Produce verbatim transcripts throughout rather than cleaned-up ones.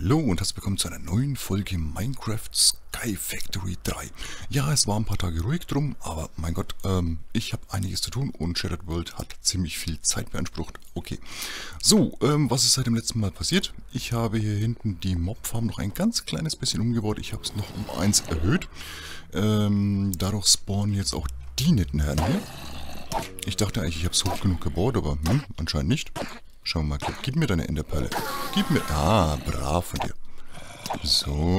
Hallo und herzlich willkommen zu einer neuen Folge Minecraft Sky Factory drei. Ja, es war ein paar Tage ruhig drum, aber mein Gott, ähm, ich habe einiges zu tun und Shattered World hat ziemlich viel Zeit beansprucht. Okay, so, ähm, was ist seit dem letzten Mal passiert? Ich habe hier hinten die Mobfarm noch ein ganz kleines bisschen umgebaut. Ich habe es noch um eins erhöht. Ähm, dadurch spawnen jetzt auch die netten Herren hier. Ich dachte eigentlich, ich habe es hoch genug gebaut, aber hm, anscheinend nicht. Schauen wir mal, gib mir deine Enderperle. Gib mir... Ah, brav von dir. So.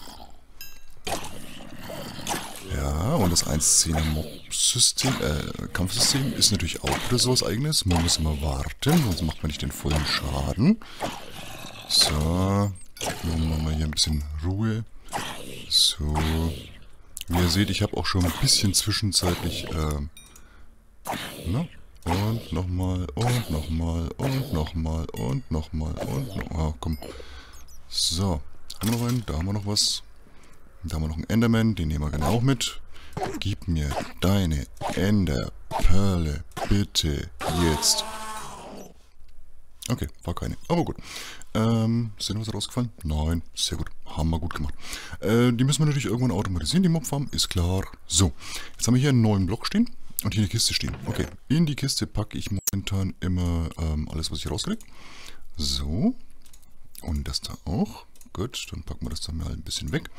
Ja, und das eins Punkt zehner Mob-System, äh, Kampfsystem ist natürlich auch wieder so was Eigenes. Man muss immer warten, sonst macht man nicht den vollen Schaden. So. Dann machen wir hier ein bisschen Ruhe. So. Wie ihr seht, ich habe auch schon ein bisschen zwischenzeitlich, äh, ne? Und nochmal, und nochmal, und nochmal, und nochmal, und noch... Ah, komm. So. Haben wir noch einen? Da haben wir noch was. Da haben wir noch einen Enderman. Den nehmen wir gerne auch mit. Gib mir deine Enderperle bitte jetzt. Okay, war keine. Aber gut. Ähm, ist denn was rausgefallen? Nein. Sehr gut. Haben wir gut gemacht. Äh, die müssen wir natürlich irgendwann automatisieren, die Mobfarm. Ist klar. So. Jetzt haben wir hier einen neuen Block stehen. Und hier eine Kiste stehen. Okay, in die Kiste packe ich momentan immer ähm, alles, was ich rauskriege. So. Und das da auch. Gut, dann packen wir das da mal ein bisschen weg.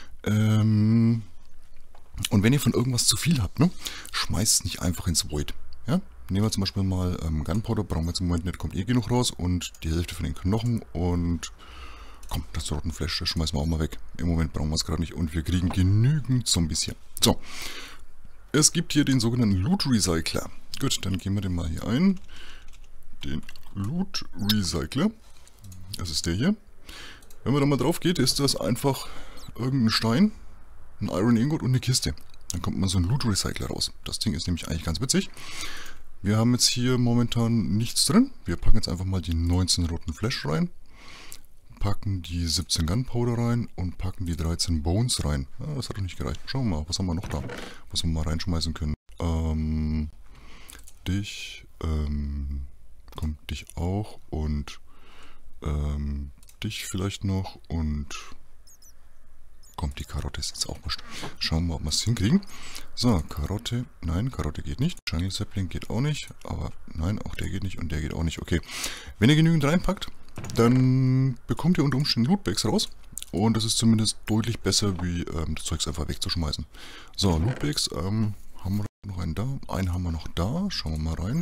Ähm, und wenn ihr von irgendwas zu viel habt, ne, schmeißt es nicht einfach ins Void. Ja? Nehmen wir zum Beispiel mal ähm, Gunpowder, brauchen wir jetzt im Moment nicht, kommt eh genug raus. Und die Hälfte von den Knochen und... Komm, das roten Fleisch, das schmeißen wir auch mal weg. Im Moment brauchen wir es gerade nicht und wir kriegen genügend Zombies hier. So. Es gibt hier den sogenannten Loot Recycler. Gut, dann gehen wir den mal hier ein. Den Loot Recycler. Das ist der hier. Wenn man da mal drauf geht, ist das einfach irgendein Stein, ein Iron Ingot und eine Kiste. Dann kommt man so ein Loot Recycler raus. Das Ding ist nämlich eigentlich ganz witzig. Wir haben jetzt hier momentan nichts drin. Wir packen jetzt einfach mal die neunzehn roten Flash rein. Packen die siebzehn Gunpowder rein und packen die dreizehn Bones rein. Ja, das hat doch nicht gereicht. Schauen wir mal, was haben wir noch da, was wir mal reinschmeißen können. Ähm, dich, ähm, kommt dich auch und ähm, dich vielleicht noch und kommt die Karotte ist jetzt auch wurscht. Schauen wir mal, ob wir es hinkriegen. So, Karotte, nein, Karotte geht nicht. Jungle Sapling geht auch nicht, aber nein, auch der geht nicht und der geht auch nicht. Okay, wenn ihr genügend reinpackt, dann bekommt ihr unter Umständen Lootbags raus. Und das ist zumindest deutlich besser, wie ähm, das Zeugs einfach wegzuschmeißen. So, Lootbags, ähm, haben wir noch einen da? Einen haben wir noch da. Schauen wir mal rein.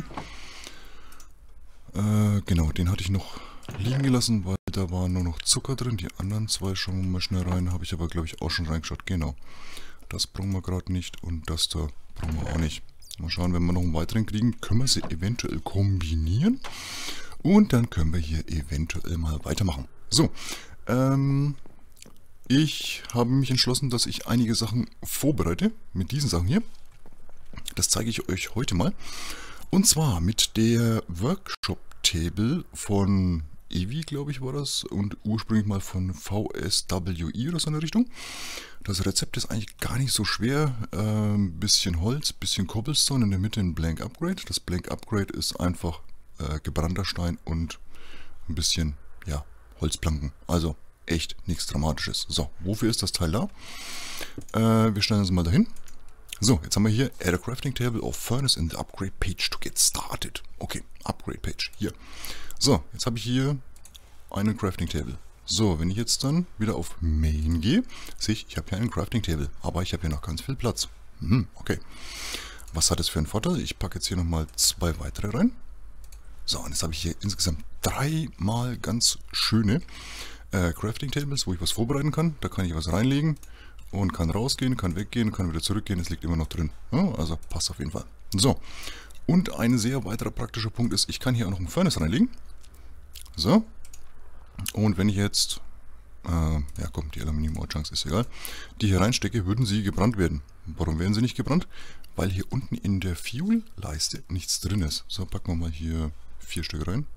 Äh, genau, den hatte ich noch liegen gelassen, weil da war nur noch Zucker drin. Die anderen zwei schauen wir mal schnell rein. Habe ich aber, glaube ich, auch schon reingeschaut. Genau. Das brauchen wir gerade nicht und das da brauchen wir auch nicht. Mal schauen, wenn wir noch einen weiteren kriegen, können wir sie eventuell kombinieren. Und dann können wir hier eventuell mal weitermachen. So, ähm, ich habe mich entschlossen, dass ich einige Sachen vorbereite mit diesen Sachen hier. Das zeige ich euch heute mal. Und zwar mit der Workshop Table von Evi, glaube ich, war das. Und ursprünglich mal von V S W I oder so in der Richtung. Das Rezept ist eigentlich gar nicht so schwer. Ein äh, bisschen Holz, bisschen Cobblestone, in der Mitte ein Blank Upgrade. Das Blank Upgrade ist einfach Äh, gebrannter Stein und ein bisschen, ja, Holzplanken. Also echt nichts Dramatisches. So, wofür ist das Teil da? Äh, wir stellen uns mal dahin. So, jetzt haben wir hier Add a Crafting Table of Furnace in the Upgrade Page to get started. Okay, Upgrade Page, hier. So, jetzt habe ich hier eine Crafting Table. So, wenn ich jetzt dann wieder auf Main gehe, sehe ich, ich habe hier einen Crafting Table, aber ich habe hier noch ganz viel Platz. Hm, okay. Was hat das für einen Vorteil? Ich packe jetzt hier nochmal zwei weitere rein. So, und jetzt habe ich hier insgesamt dreimal ganz schöne äh, Crafting Tables, wo ich was vorbereiten kann. Da kann ich was reinlegen und kann rausgehen, kann weggehen, kann wieder zurückgehen. Es liegt immer noch drin. Ja, also passt auf jeden Fall. So, und ein sehr weiterer praktischer Punkt ist, ich kann hier auch noch ein Furnace reinlegen. So, und wenn ich jetzt, äh, ja komm, die Aluminium Ore Chunks ist egal, die hier reinstecke, würden sie gebrannt werden. Warum werden sie nicht gebrannt? Weil hier unten in der Fuel-Leiste nichts drin ist. So, packen wir mal hier vier Stück rein.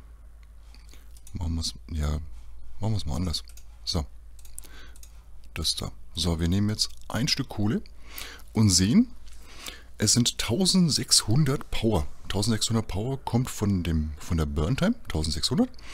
Machen wir es, ja, machen wir es mal anders. So, das da. So, wir nehmen jetzt ein Stück Kohle und sehen, es sind eintausendsechshundert Power. eintausendsechshundert Power kommt von dem von der Burn Time, eintausendsechshundert.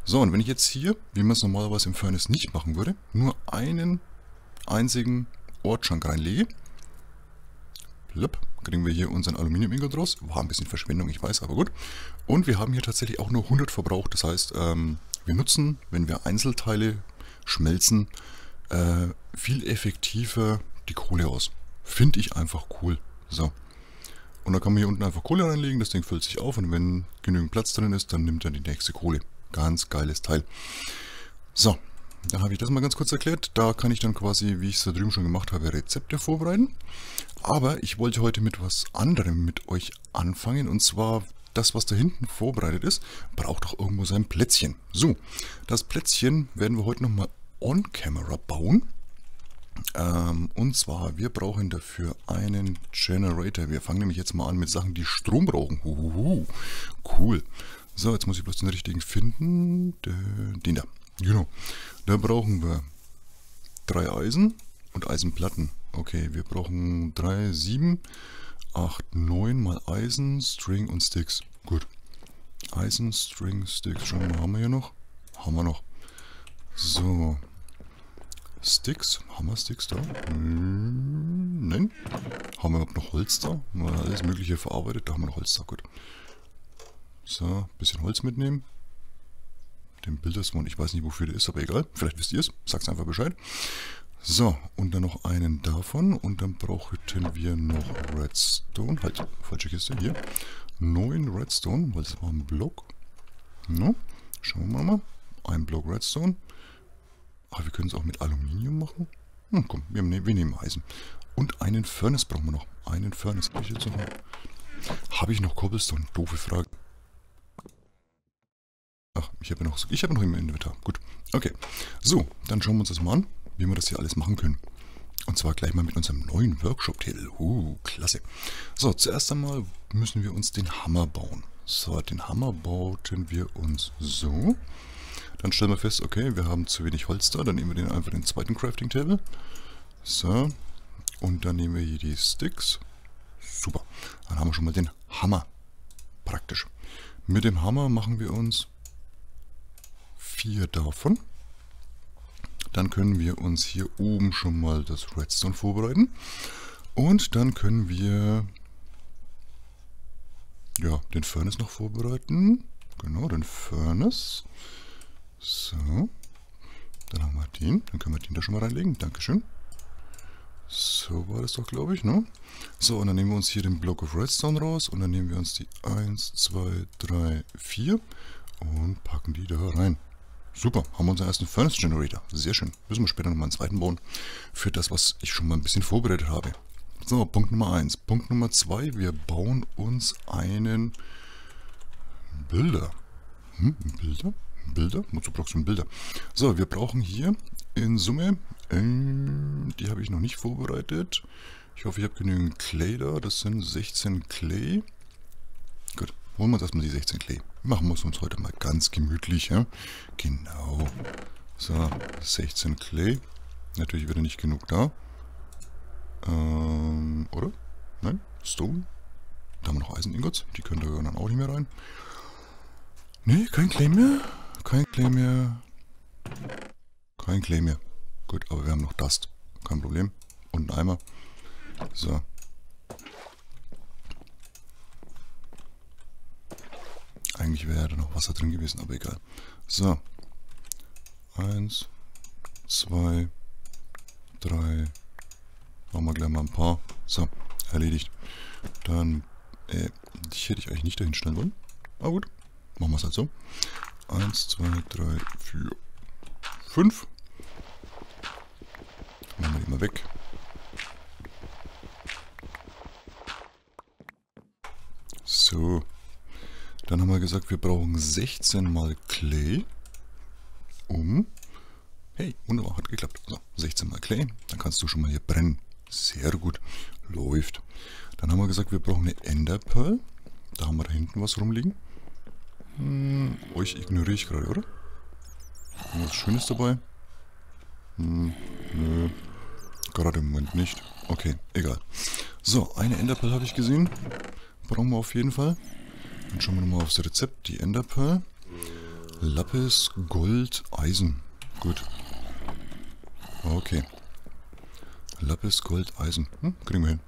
So, und wenn ich jetzt hier, wie man es normalerweise im Furnace nicht machen würde, nur einen einzigen Ortschrank reinlege, Blub, kriegen wir hier unseren Aluminium-Ingot raus. War ein bisschen Verschwendung, ich weiß, aber gut. Und wir haben hier tatsächlich auch nur hundert verbraucht. Das heißt, ähm, wir nutzen, wenn wir Einzelteile schmelzen, äh, viel effektiver die Kohle aus. Finde ich einfach cool. So. Und da kann man hier unten einfach Kohle reinlegen. Das Ding füllt sich auf und wenn genügend Platz drin ist, dann nimmt er die nächste Kohle. Ganz geiles Teil. So. Da habe ich das mal ganz kurz erklärt. Da kann ich dann quasi, wie ich es da drüben schon gemacht habe, Rezepte vorbereiten. Aber ich wollte heute mit was anderem mit euch anfangen. Und zwar das, was da hinten vorbereitet ist, braucht auch irgendwo sein Plätzchen. So, das Plätzchen werden wir heute nochmal on-camera bauen. Ähm, und zwar, wir brauchen dafür einen Generator. Wir fangen nämlich jetzt mal an mit Sachen, die Strom brauchen. Huhuhu. Cool. So, jetzt muss ich bloß den richtigen finden. Den da. Genau. Da brauchen wir drei Eisen und Eisenplatten. Okay, wir brauchen drei, sieben, acht, neun mal Eisen, String und Sticks. Gut. Eisen, String, Sticks. Schauen wir mal, haben wir hier noch? Haben wir noch. So. Sticks. Haben wir Sticks da? Hm, nein. Haben wir überhaupt noch Holz da? Haben wir alles Mögliche verarbeitet? Da haben wir noch Holz da. Gut. So, bisschen Holz mitnehmen. Den Bilderswand, ich weiß nicht, wofür der ist, aber egal. Vielleicht wisst ihr es. Sagt einfach Bescheid. So, und dann noch einen davon. Und dann brauchten wir noch Redstone. Halt, falsche Kiste, hier. neun Redstone, weil das war ein Block. No. Schauen wir mal. Ein Block Redstone. Ah, wir können es auch mit Aluminium machen. Hm, komm, wir, ne wir nehmen Eisen. Und einen Furnace brauchen wir noch. Einen Furnace. Habe ich jetzt noch? Habe ich noch Cobblestone? Doofe Frage. Ach, ich habe ja noch, ich habe noch im Inventar. Gut. Okay. So, dann schauen wir uns das mal an, wie wir das hier alles machen können. Und zwar gleich mal mit unserem neuen Workshop-Titel. Uh, klasse. So, zuerst einmal müssen wir uns den Hammer bauen. So, den Hammer bauten wir uns so. Dann stellen wir fest, okay, wir haben zu wenig Holz da. Dann nehmen wir den einfach den zweiten Crafting-Table. So. Und dann nehmen wir hier die Sticks. Super. Dann haben wir schon mal den Hammer. Praktisch. Mit dem Hammer machen wir uns vier davon. Dann können wir uns hier oben schon mal das Redstone vorbereiten. Und dann können wir ja, den Furnace noch vorbereiten. Genau, den Furnace. So. Dann haben wir den. Dann können wir den da schon mal reinlegen. Dankeschön. So war das doch, glaube ich, ne? So, und dann nehmen wir uns hier den Block of Redstone raus. Und dann nehmen wir uns die eins, zwei, drei, vier und packen die da rein. Super, haben wir unseren ersten Furnace Generator. Sehr schön. Müssen wir später nochmal einen zweiten bauen. Für das, was ich schon mal ein bisschen vorbereitet habe. So, Punkt Nummer eins. Punkt Nummer zwei. Wir bauen uns einen Bilder. Hm, ein Bilder? Ein Bilder? Wozu brauchst du einen Bilder? So, wir brauchen hier in Summe, äh, die habe ich noch nicht vorbereitet. Ich hoffe, ich habe genügend Clay da. Das sind sechzehn Clay. Gut, holen wir uns erstmal die sechzehn Clay. Machen wir es uns heute mal ganz gemütlich, ja? Genau. So, sechzehn Clay. Natürlich wieder nicht genug da. Ähm, oder? Nein? Stone? Da haben wir noch Eiseningots. Die können da dann auch nicht mehr rein. Nee, kein Clay mehr. Kein Clay mehr. Kein Clay mehr. Gut, aber wir haben noch Dust. Kein Problem. Und einen Eimer. So. Eigentlich wäre da noch Wasser drin gewesen, aber egal. So. Eins, zwei, drei. Machen wir gleich mal ein paar. So, erledigt. Dann, äh, die hätte ich eigentlich nicht dahin stellen wollen. Aber gut, machen wir es halt so. Eins, zwei, drei, vier, fünf. Machen wir die mal weg. So. Dann haben wir gesagt, wir brauchen sechzehn mal Clay. Um. Hey, wunderbar, hat geklappt. So, sechzehn mal Clay. Dann kannst du schon mal hier brennen. Sehr gut. Läuft. Dann haben wir gesagt, wir brauchen eine Ender Pearl. Da haben wir da hinten was rumliegen. Hm, euch ignoriere ich gerade, oder? Was Schönes dabei? Hm, nö. Gerade im Moment nicht. Okay, egal. So, eine Ender Pearl habe ich gesehen. Brauchen wir auf jeden Fall. Dann schauen wir nochmal aufs Rezept. Die Ender Pearl. Lapis, Gold, Eisen. Gut. Okay. Lapis, Gold, Eisen. Hm, kriegen wir hin.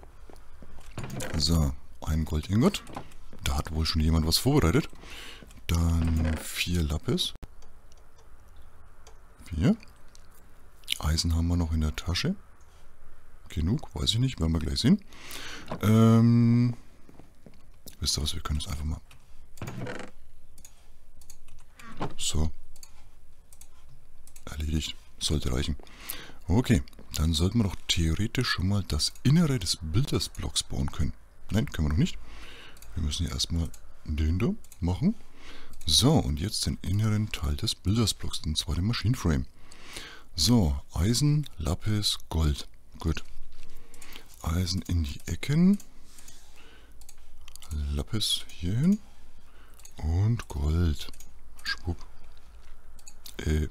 So, ein Goldingot. Da hat wohl schon jemand was vorbereitet. Dann vier Lapis. Vier. Eisen haben wir noch in der Tasche. Genug, weiß ich nicht, werden wir gleich sehen. Ähm, wisst ihr was, wir können es einfach mal... So. Erledigt. Sollte reichen. Okay, dann sollten wir doch theoretisch schon mal das Innere des Bildersblocks bauen können. Nein, können wir noch nicht. Wir müssen hier erstmal den da machen. So, und jetzt den inneren Teil des Bildersblocks, und zwar den Maschinenframe. So, Eisen, Lapis, Gold. Gut. Eisen in die Ecken. Lapis hier hin. Und Gold. Schwupp. Äh.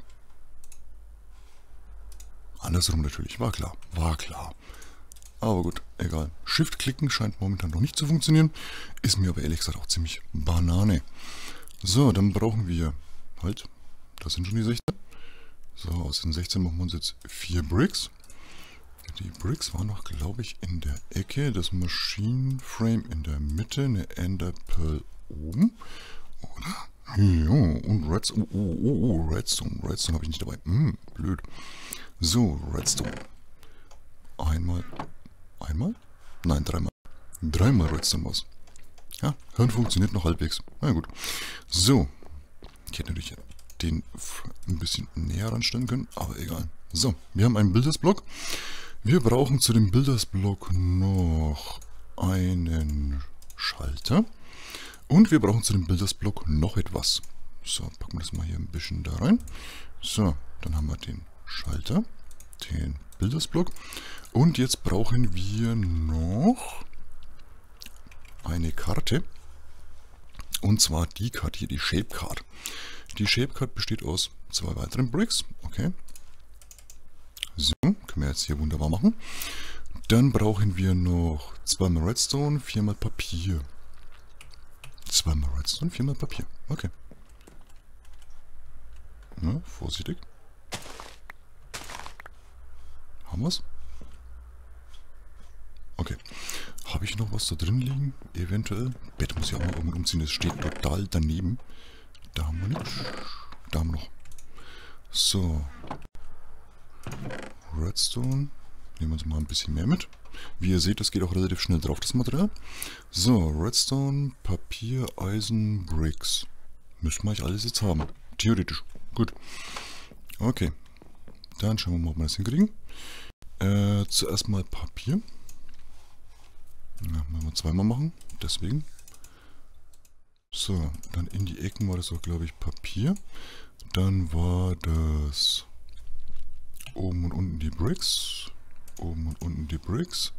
Andersrum natürlich. War klar. War klar. Aber gut, egal. Shift-Klicken scheint momentan noch nicht zu funktionieren. Ist mir aber ehrlich gesagt auch ziemlich Banane. So, dann brauchen wir halt. Das sind schon die sechzehn. So, aus den sechzehn machen wir uns jetzt vier Bricks. Die Bricks waren noch, glaube ich, in der Ecke. Das Machine Frame in der Mitte. Eine Ender Pearl oben. Oder? Ja, und Redstone. Oh, oh, oh, oh, Redstone. Redstone habe ich nicht dabei. Hm, blöd. So, Redstone. Einmal. Einmal? Nein, dreimal. Dreimal Redstone was. Ja, Hirn funktioniert noch halbwegs. Na gut. So. Ich hätte natürlich den ein bisschen näher ranstellen können, aber egal. So, wir haben einen Bildersblock. Wir brauchen zu dem Bildersblock noch einen Schalter. Und wir brauchen zu dem Bildersblock noch etwas. So, packen wir das mal hier ein bisschen da rein. So, dann haben wir den Schalter, den Bildersblock. Und jetzt brauchen wir noch eine Karte. Und zwar die Karte hier, die Shape Card. Die Shape Card besteht aus zwei weiteren Bricks. Okay. So, können wir jetzt hier wunderbar machen. Dann brauchen wir noch zweimal Redstone, viermal Papier. Zweimal Redstone, viermal Papier. Okay. Na, vorsichtig. Haben wir's? Okay. Habe ich noch was da drin liegen? Eventuell. Bett muss ich auch mal irgendwann umziehen. Das steht total daneben. Da haben wir nichts. Da haben wir noch. So. Redstone. Nehmen wir uns mal ein bisschen mehr mit. Wie ihr seht, das geht auch relativ schnell drauf, das Material. So, Redstone, Papier, Eisen, Bricks. Müssen wir eigentlich alles jetzt haben. Theoretisch. Gut. Okay. Dann schauen wir mal, ob wir das hinkriegen. Äh, zuerst mal Papier. Ja, müssen wir zweimal machen. Deswegen. So, dann in die Ecken war das auch, glaube ich, Papier. Dann war das oben und unten die Bricks. Oben und unten die Bricks.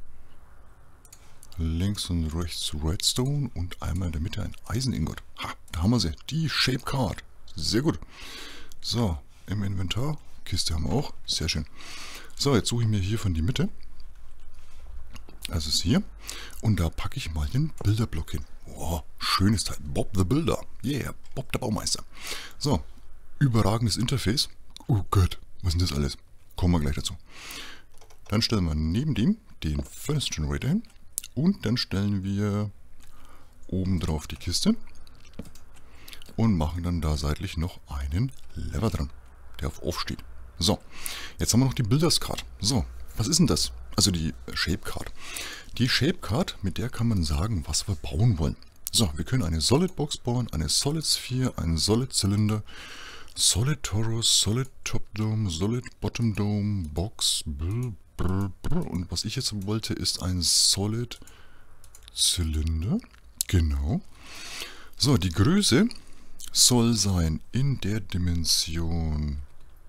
Links und rechts Redstone und einmal in der Mitte ein Eiseningot. Ha, da haben wir sie. Die Shape Card. Sehr gut. So, im Inventar. Kiste haben wir auch. Sehr schön. So, jetzt suche ich mir hiervon die Mitte. Das ist hier. Und da packe ich mal den Bilderblock hin. Oh, schönes Teil. Bob the Builder. Yeah, Bob der Baumeister. So, überragendes Interface. Oh Gott, was ist denn das alles? Kommen wir gleich dazu. Dann stellen wir neben dem den Furnace Generator hin. Und dann stellen wir oben drauf die Kiste. Und machen dann da seitlich noch einen Lever dran, der auf Off steht. So, jetzt haben wir noch die Builders Card. So, was ist denn das? Also die Shape Card. Die Shape Card, mit der kann man sagen, was wir bauen wollen. So, wir können eine Solid Box bauen, eine Solid Sphere, einen Solid Zylinder, Solid Torus, Solid Top Dome, Solid Bottom Dome, Box, brr, brr, brr. Und was ich jetzt wollte, ist ein Solid Zylinder. Genau. So, die Größe soll sein in der Dimension...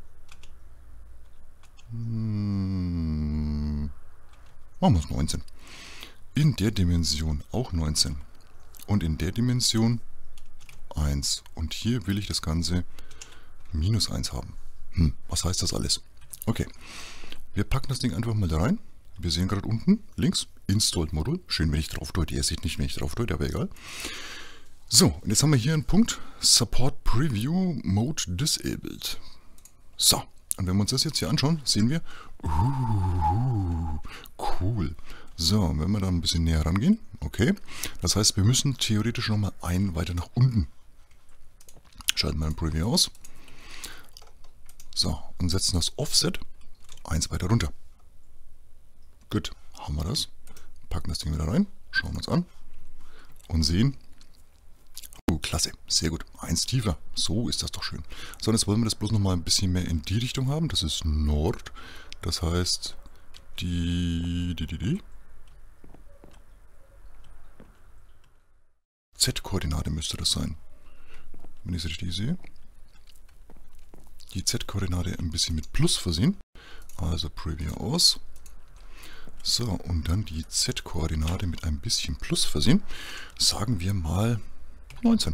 Hm, machen wir es neunzehn. In der Dimension auch neunzehn. Und in der Dimension eins. Und hier will ich das Ganze minus eins haben. Hm, was heißt das alles? Okay. Wir packen das Ding einfach mal da rein. Wir sehen gerade unten links Installed Modul. Schön, wenn ich drauf deute. Ihr seht nicht, wenn ich drauf deute, aber egal. So, und jetzt haben wir hier einen Punkt, Support Preview Mode Disabled. So, und wenn wir uns das jetzt hier anschauen, sehen wir, uh, cool. So, wenn wir da ein bisschen näher rangehen, okay, das heißt, wir müssen theoretisch nochmal einen weiter nach unten. Schalten wir den Preview aus. So, und setzen das Offset eins weiter runter. Gut, haben wir das. Packen das Ding wieder rein, schauen uns an und sehen, oh, klasse, sehr gut, eins tiefer, so ist das doch schön. So, und jetzt wollen wir das bloß noch mal ein bisschen mehr in die Richtung haben, das ist Nord, das heißt, die, die, die, die Z-Koordinate müsste das sein, wenn ich es richtig sehe. Die Z-Koordinate ein bisschen mit Plus versehen, also Preview aus. So, und dann die Z-Koordinate mit ein bisschen Plus versehen. Sagen wir mal neunzehn.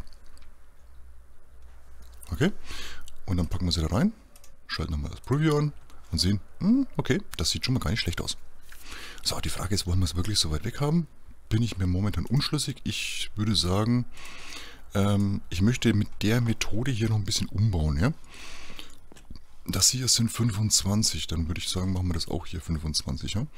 Okay, und dann packen wir sie da rein, schalten nochmal das Preview an und sehen, hm, okay, das sieht schon mal gar nicht schlecht aus. So, die Frage ist, wollen wir es wirklich so weit weg haben? Bin ich mir momentan unschlüssig. Ich würde sagen, ähm, ich möchte mit der Methode hier noch ein bisschen umbauen, ja. Das hier sind fünfundzwanzig, dann würde ich sagen, machen wir das auch hier fünfundzwanzig, ja.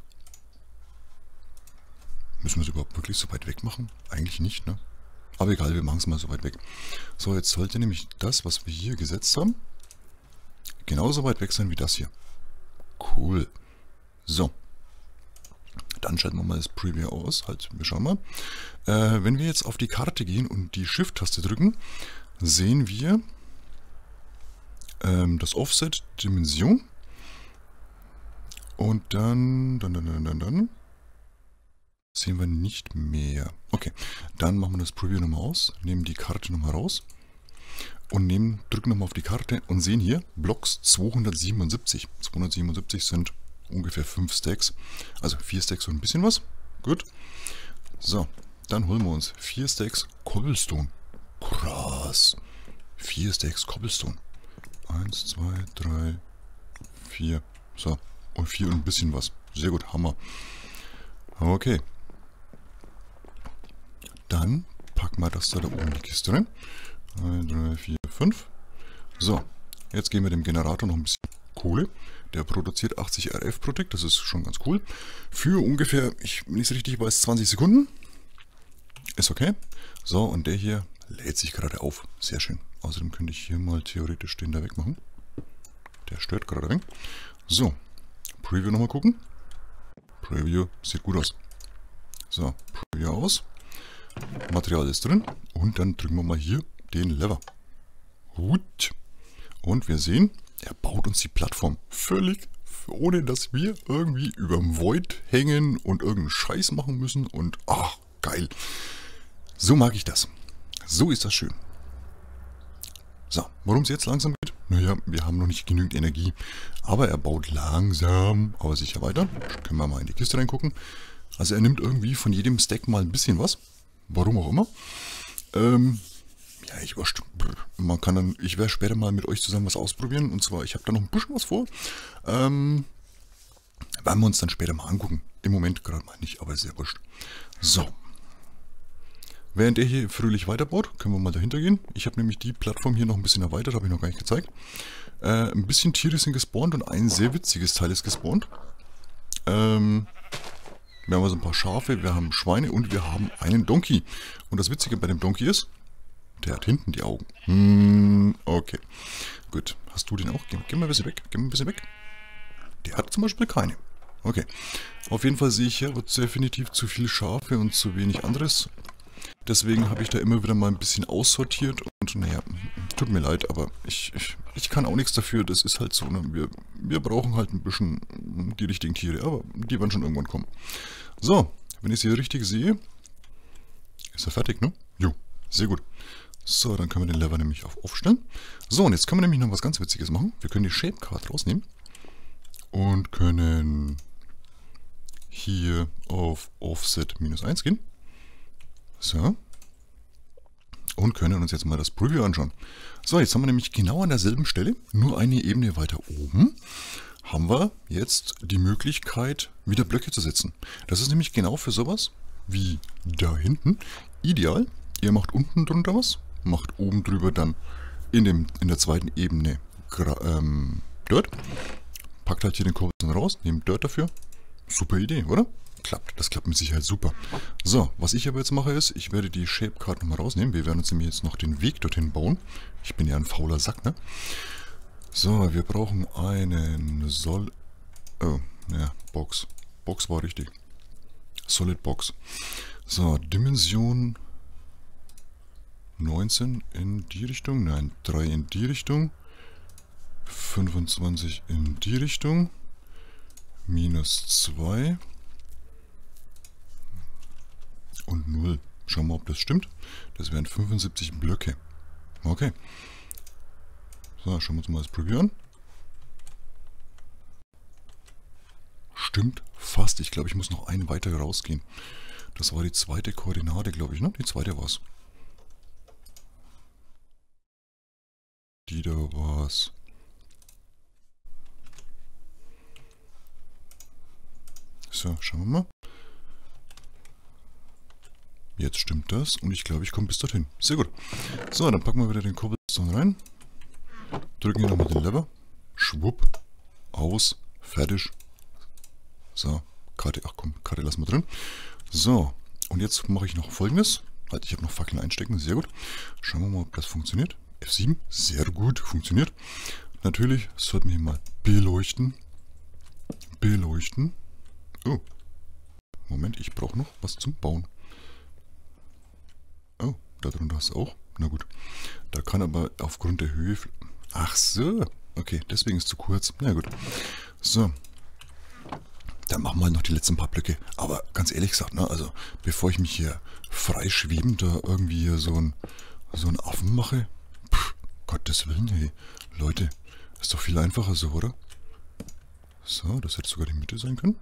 Müssen wir es überhaupt wirklich so weit weg machen? Eigentlich nicht, ne? Aber egal, wir machen es mal so weit weg. So, jetzt sollte nämlich das, was wir hier gesetzt haben, genauso weit weg sein wie das hier. Cool. So. Dann schalten wir mal das Preview aus. Halt, wir schauen mal. Äh, wenn wir jetzt auf die Karte gehen und die Shift-Taste drücken, sehen wir ähm, das Offset, Dimension. Und dann, dann, dann, dann, dann, dann sehen wir nicht mehr. Okay, dann machen wir das Preview nochmal aus, nehmen die Karte nochmal raus und nehmen, drücken nochmal auf die Karte und sehen hier Blocks zweihundertsiebenundsiebzig. zweihundertsiebenundsiebzig sind ungefähr fünf Stacks, also vier Stacks und ein bisschen was. Gut. So, dann holen wir uns vier Stacks Cobblestone. Krass. vier Stacks Cobblestone. eins, zwei, drei, vier. So, und vier und ein bisschen was. Sehr gut, Hammer. Okay. Dann packen wir das da, da oben in die Kiste rein. eins, drei, vier, fünf. So, jetzt geben wir dem Generator noch ein bisschen Kohle. Der produziert achtzig R F pro Tick, das ist schon ganz cool. Für ungefähr, ich, wenn ich es richtig weiß, zwanzig Sekunden. Ist okay. So, und der hier lädt sich gerade auf. Sehr schön. Außerdem könnte ich hier mal theoretisch den da wegmachen. Der stört gerade weg. So, Preview nochmal gucken. Preview sieht gut aus. So, Preview aus. Material ist drin. Und dann drücken wir mal hier den Lever. Gut. Und wir sehen, er baut uns die Plattform völlig, ohne dass wir irgendwie über dem Void hängen und irgendeinen Scheiß machen müssen. Und ach, geil. So mag ich das. So ist das schön. So, worum es jetzt langsam geht? Naja, wir haben noch nicht genügend Energie. Aber er baut langsam, aber sicher weiter. Können wir mal in die Kiste reingucken. Also er nimmt irgendwie von jedem Stack mal ein bisschen was. Warum auch immer. Ähm, ja, ich wurscht. Man kann dann, ich werde später mal mit euch zusammen was ausprobieren. Und zwar, ich habe da noch ein bisschen was vor. Ähm, werden wir uns dann später mal angucken. Im Moment gerade mal nicht, aber sehr wurscht. So. Während er hier fröhlich weiterbaut, können wir mal dahinter gehen. Ich habe nämlich die Plattform hier noch ein bisschen erweitert, habe ich noch gar nicht gezeigt. Äh, ein bisschen Tiere sind gespawnt und ein sehr witziges Teil ist gespawnt. Ähm... Wir haben also ein paar Schafe, wir haben Schweine und wir haben einen Donkey. Und das Witzige bei dem Donkey ist, der hat hinten die Augen. Hm, okay. Gut. Hast du den auch? Geh, geh mal ein bisschen weg. Geh mal ein bisschen weg. Der hat zum Beispiel keine. Okay. Auf jeden Fall sehe ich hier wird definitiv zu viel Schafe und zu wenig anderes. Deswegen habe ich da immer wieder mal ein bisschen aussortiert. Und naja, tut mir leid, aber ich, ich, ich kann auch nichts dafür. Das ist halt so. Ne? Wir, wir brauchen halt ein bisschen die richtigen Tiere. Aber die werden schon irgendwann kommen. So, wenn ich es hier richtig sehe, ist er fertig, ne? Jo, sehr gut. So, dann können wir den Lever nämlich auf aufstellen. So, und jetzt können wir nämlich noch was ganz Witziges machen. Wir können die Shape Card rausnehmen. Und können hier auf Offset minus eins gehen. So. Und können uns jetzt mal das Preview anschauen. So, jetzt haben wir nämlich genau an derselben Stelle, nur eine Ebene weiter oben, haben wir jetzt die Möglichkeit, wieder Blöcke zu setzen. Das ist nämlich genau für sowas wie da hinten ideal. Ihr macht unten drunter was, macht oben drüber dann in, dem, in der zweiten Ebene Gra ähm, Dirt. Packt halt hier den Cobblestone raus, nehmt Dirt dafür. Super Idee, oder? Klappt, das klappt mit Sicherheit super. So, was ich aber jetzt mache ist, ich werde die Shape Card nochmal rausnehmen. Wir werden uns nämlich jetzt noch den Weg dorthin bauen. Ich bin ja ein fauler Sack, ne? So, wir brauchen einen Sol... Oh, ja, Box. Box war richtig. Solid Box. So, Dimension neunzehn in die Richtung. Nein, drei in die Richtung. fünfundzwanzig in die Richtung. Minus zwei. Und null. Schauen wir mal, ob das stimmt. Das wären fünfundsiebzig Blöcke. Okay. So, schauen wir uns mal das probieren. Stimmt fast. Ich glaube, ich muss noch einen weiter rausgehen. Das war die zweite Koordinate, glaube ich, ne? Die zweite war es. Die da war es. So, schauen wir mal. Jetzt stimmt das und ich glaube, ich komme bis dorthin. Sehr gut. So, dann packen wir wieder den Cobblestone rein. Drücken hier nochmal den Lever. Schwupp. Aus. Fertig. So. Karte. Ach komm, Karte lassen wir drin. So. Und jetzt mache ich noch Folgendes. Halt, ich habe noch Fackeln einstecken. Sehr gut. Schauen wir mal, ob das funktioniert. F sieben. Sehr gut. Funktioniert. Natürlich sollten wir hier mal beleuchten. Beleuchten. Oh. Moment, ich brauche noch was zum Bauen. Oh, da drunter ist auch. Na gut. Da kann aber aufgrund der Höhe... Ach so. Okay, deswegen ist es zu kurz. Na gut. So. Dann machen wir halt noch die letzten paar Blöcke. Aber ganz ehrlich gesagt, ne, also bevor ich mich hier freischwebend da irgendwie hier so ein so einen Affen mache, pff, Gottes Willen, hey. Leute, ist doch viel einfacher so, oder? So, das hätte sogar die Mitte sein können.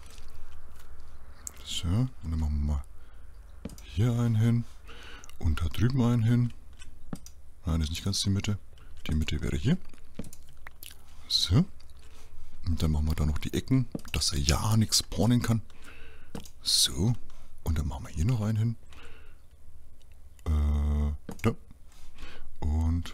So, und dann machen wir mal hier einen hin. Und da drüben einen hin. Nein, das ist nicht ganz die Mitte. Die Mitte wäre hier. So. Und dann machen wir da noch die Ecken, dass er ja nichts spawnen kann. So. Und dann machen wir hier noch einen hin. Äh, da. Und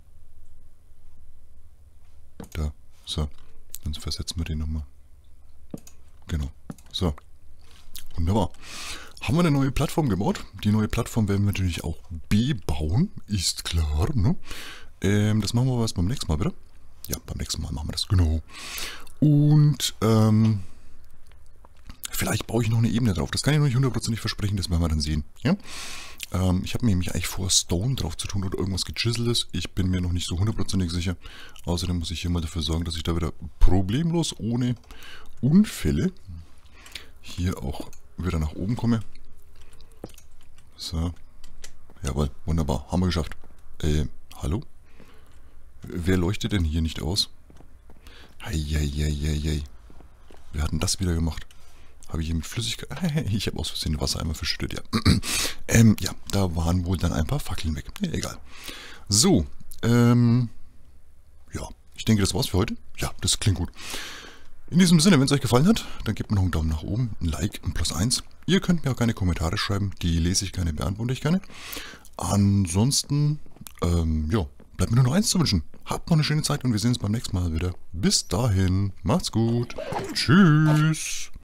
da. So. Dann versetzen wir den nochmal. Genau. So. Wunderbar. Haben wir eine neue Plattform gebaut. Die neue Plattform werden wir natürlich auch bebauen. Ist klar, ne? Ähm, das machen wir was beim nächsten Mal, wieder. Ja, beim nächsten Mal machen wir das, genau. Und, ähm, vielleicht baue ich noch eine Ebene drauf. Das kann ich noch nicht hundertprozentig versprechen, das werden wir dann sehen. Ja? Ähm, ich habe mir nämlich eigentlich vor, Stone drauf zu tun oder irgendwas Gechiseltes. Ich bin mir noch nicht so hundertprozentig sicher. Außerdem muss ich hier mal dafür sorgen, dass ich da wieder problemlos, ohne Unfälle, hier auch wieder nach oben komme. So. Jawohl, wunderbar. Haben wir geschafft. Äh, hallo? Wer leuchtet denn hier nicht aus? Heieieiei. Wer hat denn das wieder gemacht? Habe ich hier mit Flüssigkeit... Ich habe aus Versehen Wasser einmal verschüttet, ja. ähm, ja, da waren wohl dann ein paar Fackeln weg. Ja, egal. So, ähm... ja, ich denke, das war's für heute. Ja, das klingt gut. In diesem Sinne, wenn es euch gefallen hat, dann gebt mir noch einen Daumen nach oben, ein Like, ein Plus eins. Ihr könnt mir auch gerne Kommentare schreiben, die lese ich gerne, beantworte ich gerne. Ansonsten, ähm, ja, bleibt mir nur noch eins zu wünschen. Habt noch eine schöne Zeit und wir sehen uns beim nächsten Mal wieder. Bis dahin, macht's gut. Tschüss.